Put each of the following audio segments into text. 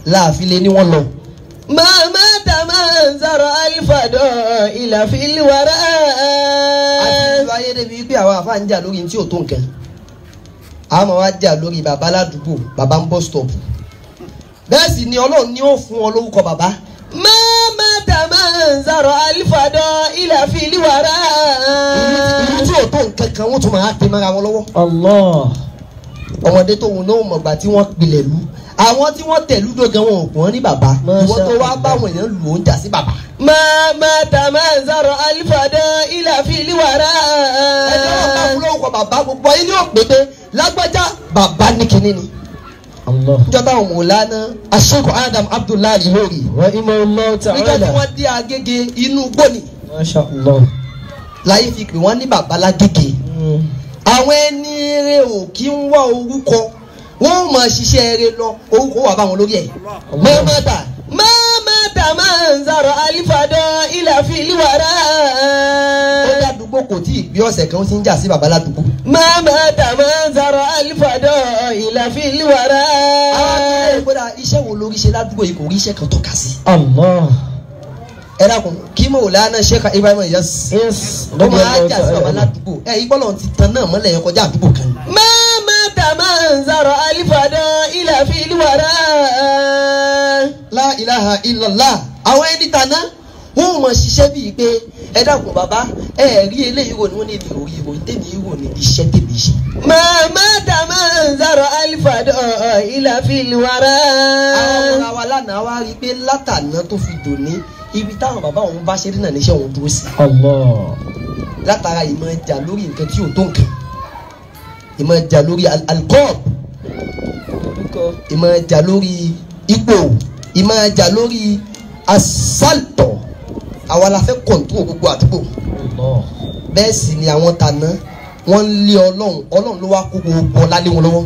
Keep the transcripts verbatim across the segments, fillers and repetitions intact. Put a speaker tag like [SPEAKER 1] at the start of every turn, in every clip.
[SPEAKER 1] láàfin lé ní wọ́n lọ. màmá tàmá zọrọ alifadọ ìlàfíìlì wàrà. àti ìlú ayé débi pé àwọn àfa ń jà lórí tí ò tó nǹkan. àwọn wa jà lórí bàbá ládùúgbò bàbá ń bọ́ stọọpù. bẹ́ẹ̀ sì ni Ọlọ́run ni ó fún ọ lórúkọ bàbá. màmá tàmá zọrọ alifadọ ìlàfíìlì wàrà. ìlú tí ò tó nǹkan kan wọ́n tún máa pè mọ́ra wọn lọ́wọ́. Allah. ọmọdé tó wọn náà mọ̀gbà tí wọ́n pilẹ̀ lù àwọn tí wọ́n tẹ̀lú dọ́gán wọn ò pọ́n ní bàbá ìwọ́n tó wá báwọn èèyàn lù ó ń jà sí bàbá. màmá tàmá zọrọ alifadọ ìlàfíìlì wàrà. ẹjọ́ wọn bá fún lórúkọ bàbá gbogbo ayé ní òpèpè lágbájá bàbá ní kinní ni. níjọba àwọn mọ̀lánà aṣọ́kọ̀ Adam Abdullahi lórí. wọ́n ìmọ̀ ọlọ́ tààrà. nígbà tí wọ́n dé Agége inú gbóni. Masha Allah. láyé fi pè wọ́n ní bàbá lágége. àwọn ẹni rẹ ò kí ń wá orúkọ wọ́n mọ̀ ṣiṣẹ́ rẹ lọ orúkọ wà bá wọn lórí ẹ̀. mọ́mọ́ta mọ́mọ́ta máa ń zọrọ alifadọ ìlàfíìlì wàrà. ó dádúgbò kò tí ì gbé ọ̀sẹ̀ kan ó ti ń jà sí bàbá ládùúgbò. mọ́mọ́ta máa ń zọrọ alifadọ ìlàfíìlì wàrà. àwọn akẹ́kọ̀ọ́ ìgbọ́dọ̀ iṣẹ́ wo lórí ṣe ládùúgbò yìí kò rí iṣẹ́ kan tọ́ka sí. Allah. ẹ dákun kí Maulana Sheikh Ibrahim Inyas. yes. ó máa jà sí bàbá ládùúgbò ẹ ìgbọ́lọ̀ ti tan náà mọ́lẹ̀ yẹn kọjá àdúgbò kan. mọ́mọ́ta máa ń zọrọ alifadọ ìlàfíìlì wàrà. La ilaha illallah. àwọn ẹni tàná wọn mọ ṣiṣẹ́ bíi pé ẹ dákun bàbá ẹ rí eléyìí wò ni wọn ní èmi ò rí ìròyìn tèmi wò ní iṣẹ́ tèmi ṣe. mọ́mọ́ta máa ń zọrọ alifadọ ìlàfíìlì wàrà. àwọn ọmọ wa lánàá wá rí i pé látàná tó fi dòní ibi táwọn bàbá òun bá ṣe rí náà níṣẹ́ òun dúró sí. Allah. látara ìmọ̀ ẹja lórí nǹkan tí ò tó nǹkan ìmọ̀ ẹja lórí alcohol ìmọ̀ ẹja lórí ipò ìmọ̀ ẹja lórí asáltọ̀ àwa la fẹ́ kọ̀ǹtúrò gbogbo àdúgbò. bẹ́ẹ̀ sì ni àwọn tàná wọ́n ń lé ọlọ́run ọlọ́run ló wá kó gbogbo ọlá lé wọn lọ́wọ́.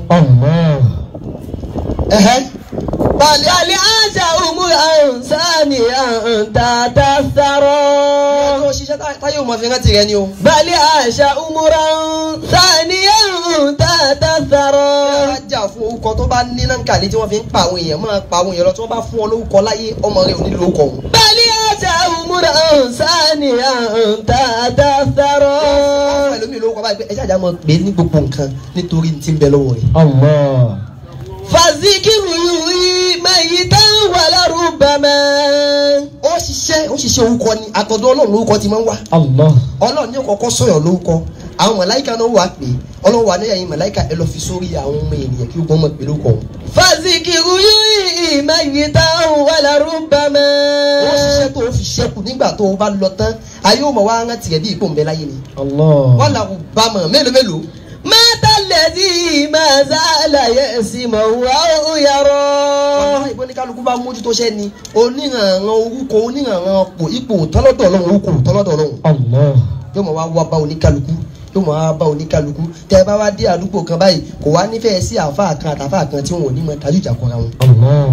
[SPEAKER 1] bali ali aja umura sani tata saro. yóò ṣiṣẹ́ táyé o mọ̀ fi rántí rẹ ni o. bali aja umura sani tata saro. bí a jà fún orúkọ tó bá ní náà kàlí tí wọ́n fi ń pa àwọn èèyàn máa pa àwọn èèyàn lọ tí wọ́n bá fún ọ lórúkọ láyé ọmọ rẹ ò ní lórúkọ. bali aja umura sani tata saro. wọ́n fún ẹlòmíì lórúkọ báyìí pé ẹ ṣáàjà máa pè é ní gbogbo nǹkan nítorí ti ń bẹ lọ́wọ́ rẹ̀. Allah. fazikiru yìí mayi tán wà lárúbàmà. ó ṣiṣẹ́ ó ṣiṣẹ́ orúkọ ni àtọ̀dọ̀ ọlọ́run lórúkọ ti máa ń wá. Allah. ọlọ́run ní kọ́kọ́ sọ̀yọ̀ lórúkọ àwọn màláíkà náà wà pé ọlọ́run wà níyàyìn màláíkà ẹ lọ fi sórí àwọn ọmọ ènìyàn kí wọ́n mọ̀ pé lórúkọ wọn. fazikiru yìí mayi tán wà lárúbàmà. ó ṣiṣẹ́ tó fi ṣẹ́kù nígbà tó o bá lọ tán ayé ò mọ̀ wá rántí rẹ̀ bí ipò ń bẹ láyé ni. Allah. wọ́n làwọn bá mọ̀ mélòó mélòó. mata lẹ́dí máa zálà yẹ sí mọ̀ wá ó yàrá. ọ̀nà ìbọn ní kálukú bá mójútó ṣẹ́ ni oníhànràn orúkọ oníhànràn pò ipò tọ́lọ́dọ̀ ọlọ́run orúkọ tọ́lọ́dọ̀ ọlọ́run. Allah. yóò mọ̀ wá wá bá oníkálukú yóò mọ̀ wá bá oníkálukú tẹ́ ẹ bá wá dé àdúgbò kan báyìí kò wá nífẹ̀ẹ́ sí àáfàá kan àtàfàá kan tí wọn ò ní mọ tajú ìjà kọra wọn. Allah.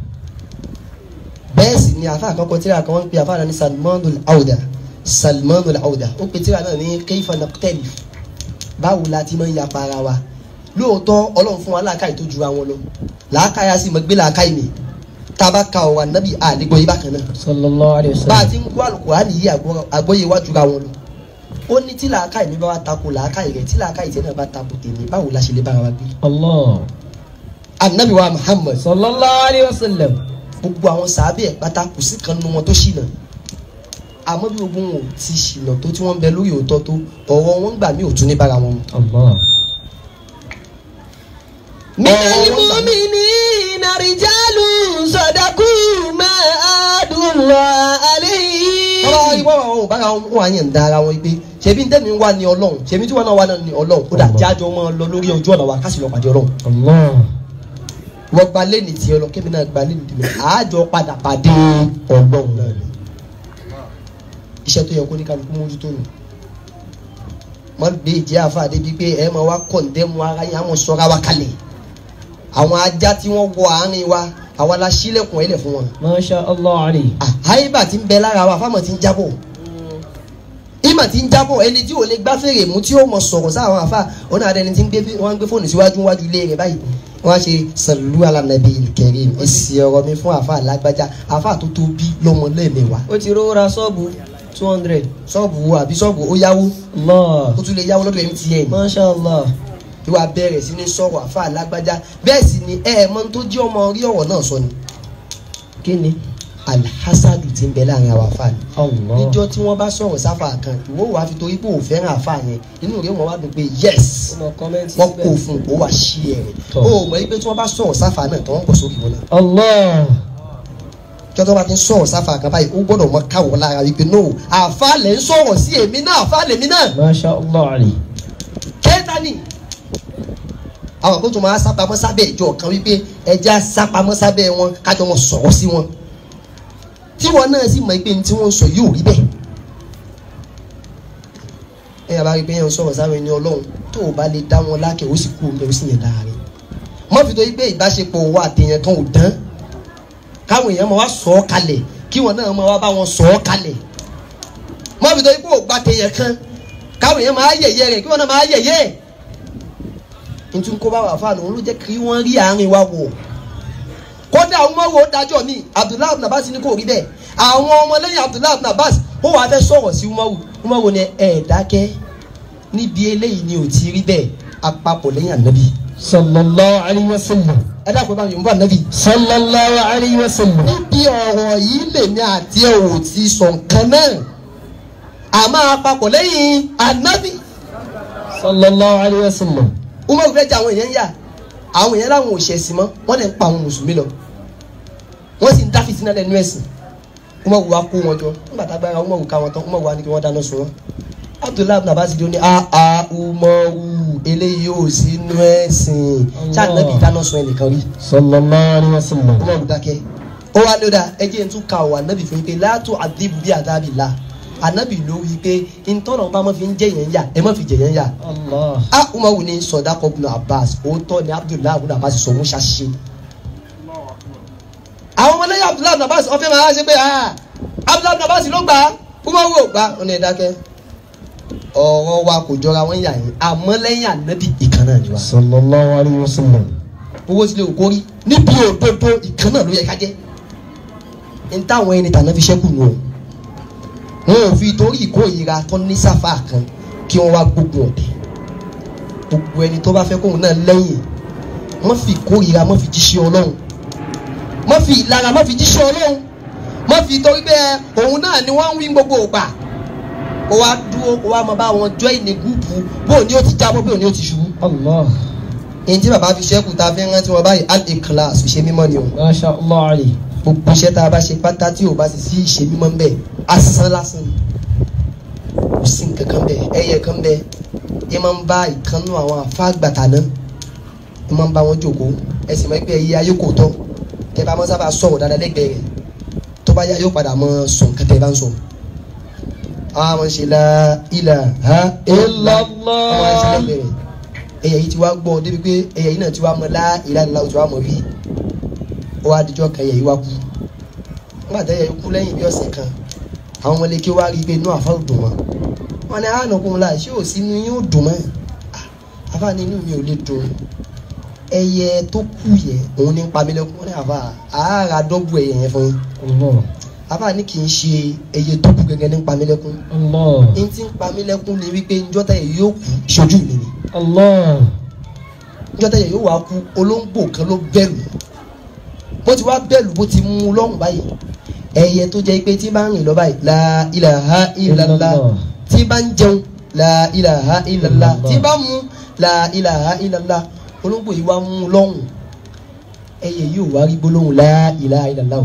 [SPEAKER 1] bẹ́ẹ̀ sì ni àáfàá kan kọ tíra kan wọ́n ń pe àáfàá náà ní Salmanul Auda Salmanul Auda ó pe tíra náà ní Kayfa Naqtalif báwo la ti máa ń yapa ara wa lóòótọ́ ọlọ́run fún wa láàkáyì tó ju àwọn lọ làákàyà sì mọ̀ gbé làákàyì mi tába ka ọ̀wà nábì àdégbò yìí bákan náà. Sallallahu alaihi wasallam. bá a ti ń kó Al-Qur'ani yìí àgbọ́yé wá ju àwọn lọ ó ní tí làákàyì mi bá wa tako làákàyì rẹ tí làákàyì tẹ náà bá tako tèmi báwo la ṣe lè bára wa gbé. Allah. Ànábì wa Muhammad. Sallallahu alaihi wasallam. gbogbo àwọn sàábẹ̀ ẹ̀ pátá kò sí kan nínú wọn tó ṣìnà àmọ́ bí ogun ò ti ṣìnà tó tí wọ́n ń bẹ lórí òótọ́ tó ọ̀rọ̀ wọn gbà mí ò tún ní bára wọn. Allah. minal mu'minina rijalun sadaqu ma adullah alayhi. ọ̀rọ̀ ìwọ àwọn ò bára wọn wà yẹn ń da ara wọn pé ṣebí ń tẹ́mi wá ní ọlọ́run ṣebí tí wọ́n náà wá náà ní ọlọ́run kódà jájọ́ máa lọ lórí ojú ọ̀nà wa ká sì lọ pàdé ọlọ́run. Allah. wọ́n gba lẹ́nì tí ọlọ́ kébì náà gba lẹ́nì tìmọ̀ àájọ padà pàdé ọlọ́run náà ni iṣẹ́ tó yẹ kó ní kálukú mójútó nù. wọ́n gbé ìjẹ́ àfáàdé bíi pé ẹ máa wá kọ̀ǹdẹ́mu ara yẹn àwọn sọ́ra wa kalẹ̀ àwọn ajá tí wọ́n wọ àárín wa àwa la sílẹ̀kùn ẹ̀lẹ̀ fún wọn. Masha Allah ali. àyíbà ti ń bẹ lára wa fáwọn ti ń jábọ̀ ìmọ̀ ti ń jábọ̀ ẹni tí ò lè gbá fèrè mú tí ó mọ̀ sọ̀rọ̀ sáwọn àfa ọ̀nà àdẹni tí wọ́n ń gbé fóònù síwájú wájú ilé rẹ̀ báyìí wọ́n ṣe sàlú alànàbí kẹrin èsì ọ̀rọ̀ mi fún àfa alágbájá àfa tó tó bí lọ́mọ lẹ́ẹ̀mẹ́wàá.
[SPEAKER 2] ó ti rówó ra ṣọ́ọ̀bù two hundred.
[SPEAKER 1] ṣọ́ọ̀bù wo àbí ṣọ́ọ̀bù ó yáwó.
[SPEAKER 2] Allah.
[SPEAKER 1] ó tún lè yáwó lọ́dọ̀ M T N.
[SPEAKER 2] Masha Allah.
[SPEAKER 1] ìwà bẹ̀rẹ̀ sí ní sọ̀rọ̀ àfa alágbájá bẹ́ẹ̀ sì ni ẹ ẹ̀ mọ tó jí ọmọ rí ọ̀rọ̀ náà sọ ni.
[SPEAKER 2] kí ni.
[SPEAKER 1] alhassadu ti ń bẹ láàrin àwọn afa ni.
[SPEAKER 2] Allah.
[SPEAKER 1] níjọ́ tí wọ́n bá sọ̀rọ̀ sáfà kan ìwọ wàá fi torí pé ò fẹ́ràn afa yẹn inú rẹ̀ wọ́n wá dùn pé yes wọ́n kó fún ó wà sí ẹ̀rẹ̀ ó mọ̀ pé tí wọ́n bá sọ̀rọ̀ sáfà náà tó wọ́n pọ̀ sókè wọn náà.
[SPEAKER 2] Allah.
[SPEAKER 1] tí wọ́n bá ti ń sọ̀rọ̀ sáfà kan báyìí ó gbọ́dọ̀ mọ káwọ́ lára wípé no àfa lẹ̀ ń sọ̀rọ̀ sí èmi náà àfa lèmi náà.
[SPEAKER 2] Masha Allah ali.
[SPEAKER 1] kẹta ni àwọn kó tó máa sápamọ́ sábẹ́ ìjọ kan wípé ẹja sápamọ́ sábẹ́ wọn kájọ wọn sọ̀rọ̀ sí wọn tí wọn náà sì mọ̀ pé ní tí wọ́n sọ yóò rí bẹ́ẹ̀. ẹ yàrá rí pé yẹn ń sọ̀rọ̀ sáwọn ẹni ọlọ́run tó o bá lè dá wọn lákẹ́ ó sì kú omi ó sì yẹn dára rẹ̀. mọ́ fi tó yí pé ìbáṣepọ̀ owó àtẹ̀yẹn kan ò dán káwọn èèyàn máa wá sọ ọ́ kalẹ̀ kí wọn náà máa wá bá wọn sọ ọ́ kalẹ̀. mọ́ fi tó yí pé ògbà tẹ̀yẹn kan káwọn èèyàn máa yẹ̀yẹ́ rẹ̀ kí wọn náà máa yẹ̀yẹ́ ẹ̀. nítorí kó bá wà fáànù òun ló jẹ́ kí wọ́n rí àárín wa wò kódà àwọn ọmọ wo dájọ́ mi Abdullahi ibn Abbas ní kò rí bẹ́ẹ̀ àwọn ọmọlẹ́yìn Abdullahi ibn Abbas ó wàá fẹ́ sọ̀rọ̀ sí umaru umaru ni ẹ̀ dákẹ́ níbi eléyìí ni ò ti rí bẹ́ẹ̀ apapọ̀ lẹ́yìn ànábì.
[SPEAKER 2] sallallahu alayhi wa sallam.
[SPEAKER 1] ẹ dákun bá mi yòówù ànábì.
[SPEAKER 2] sallallahu alayhi wa sallam.
[SPEAKER 1] níbi ọ̀rọ̀ yìí lèmi àti ẹ̀ ò ti sọ nǹkan náà àmọ́ apapọ̀ lẹ́yìn ànábì.
[SPEAKER 2] sallallahu alayhi wa sallam.
[SPEAKER 1] umaru fẹ́ jẹ àwọn èèyàn yà àwọn èèyàn láwọn ò ṣẹ̀sìn mọ́ wọ́n lè ń pa àwọn mùsùlùmí lọ wọ́n sì ń dá fìtínà lẹ́nu ẹ̀sìn umaru wa kó wọn jọ nígbà tá a gbára umaru ká wọn tán umaru wa ní kí wọ́n dáná sun wọn Abdullahi ibn Abbas ló ní aa umaru eléyìí ò sí inú ẹ̀sìn ṣáà nàbì dáná sun ẹnìkan rí.
[SPEAKER 2] sallallahu alayhi wa sallam.
[SPEAKER 1] umaru dákẹ́ ó wá lóda ẹjẹ́ ń tún ka ọ̀ ànábì fún yín pé látò àdìbò bí àdábì la ànábì ló wí pé ntọ́nà bá mọ́ fi ń jẹ́ yẹn yá ẹ mọ́ fi jẹ yẹn yá.
[SPEAKER 2] Allah.
[SPEAKER 1] a umaru ní sọdákọ ibn Abbas òótọ́ ni Abdullahi ibn Abbas sọ wọ́n ṣàṣe. àwọn ọmọlẹ́yìn Abdullahi ibn Abbas ọ̀fẹ́ máa ṣe pé Abdullahi ibn Abbas ló gbà á umaru ò gbà ó ní ẹ dákẹ́ ọ̀rọ̀ wa kò jọra wọn yà yín àmọ́ lẹ́yìn ànábì ìkan náà ni wa.
[SPEAKER 2] sallallahu alayhi wa sallam.
[SPEAKER 1] owó sílẹ̀ òkórí níbi òdodo ìkan náà ló yẹ ká jẹ́ n táwọn ẹni tàná fi ṣẹ́kù nù ọ́ wọn ò fi torí ìkórìíra tó ní sáfà kan kí wọ́n wá gbógun ọ̀tẹ̀ gbogbo ẹni tó bá fẹ́ kóhun náà lẹ́yìn má fi ìkórìíra má fi jíṣẹ́ ọlọ́run má fi ìlara má fi jíṣẹ́ ọlọ́run má fi torí pé òun náà ni wọ́n ń wí gbogbo ògbà kó wá dúró kó wá máa bá wọn jọ ìní gúúpù bóun ni ó ti jábọ́ bóun ni ó ti ṣubú.
[SPEAKER 2] Allah.
[SPEAKER 1] èyí tí bàbá fi ṣẹ́kù tá a fi ń rántí wọn báyìí al-ikhlas ṣe mímọ́ ni o.
[SPEAKER 2] Masha Allah ali.
[SPEAKER 1] gbogbo iṣẹ́ tá a bá ṣe pátá tí o bá sì sí ìṣe mímọ́ ń bẹ̀ asán lásán ni kò sí nǹkan kan bẹ̀ ẹyẹ kan bẹ̀ ẹ máa ń bá ìkànnú àwọn afáàgbàtà náà ẹ máa ń bá wọn jókòó ẹ sì máa ń pẹ́ ẹyẹ ayé kò tọ́ tẹ bá máa sábà sọ̀rọ̀ dáadáa lẹ́gbẹ̀ẹ́ rẹ̀ tó bá yá yóò padà máa sọ nǹkan tẹ bá ń sọ. àwọn ṣe la ilaha illallah àwọn ẹṣin lẹ́gbẹ̀ẹ́ rẹ̀ ẹyẹ yìí ti wá gbọ́ débi pé ẹyẹ yìí náà ti wá mọ la ilaha illallah ti wá mọ bí ó wá dijọ́ kan ẹyẹ yìí wá kú nígbà tẹ́yẹ yìí kú lẹ́yìn bí ọ̀sẹ̀ kan àwọn ọmọ ilé kí wá rí i pé inú àfa ò dùn mọ́ wọn ni àánú kún un la ṣé ò sí inú yín ò dùn mọ́ àfa ni inú mi ò lè dùn ẹyẹ tó kú yẹ òun ní pamílẹ́kùn wọn ni àfa àárà dọ́gbù ẹyẹ yẹn fún yín àfa ni kì í ṣe ẹyẹ tó kú gẹ́gẹ́ ní pamílẹ́kùn ní ti ń pamílẹ́kùn ni wípé njọ́tà yẹ yóò kú ṣojú mi ni njọ́tà yẹ yóò wá kú olóńgbò kan ló bẹ̀rù bó ti wá bẹ̀rù bó ti mú lọ́rùn báyìí ẹyẹ tó jẹ́ pé tí bá ń rìn lọ báyìí la ilaha illallah tí bá ń jẹun la ilaha illallah tí bá mú la ilaha illallah olóńgbò yìí wá mú lọ́rùn ẹyẹ yóò wá rí gbólóhùn la ilaha illallah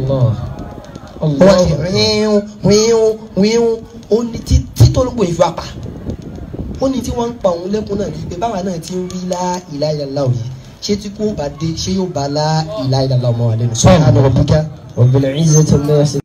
[SPEAKER 1] wọ́n ti wíwú wíwú wíwú ó ní títí tó olóńgbò yìí fi wá pa ó ní tí wọ́n ń pa òun lẹ́kùn náà ní pé báwa náà ti ń rí la ilaha illallah yìí ṣé tí kò bá dé ṣé yóò bá la ilaha illallah ọmọ wa lẹ́nu. subhana rabbika rabbil izzati amma yasifun.